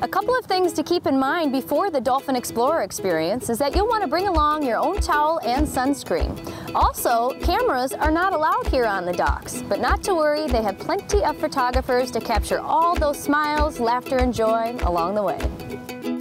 A couple of things to keep in mind before the Dolphin Explorer experience is that you'll want to bring along your own towel and sunscreen. Also, cameras are not allowed here on the docks, but not to worry, they have plenty of photographers to capture all those smiles, laughter, and joy along the way.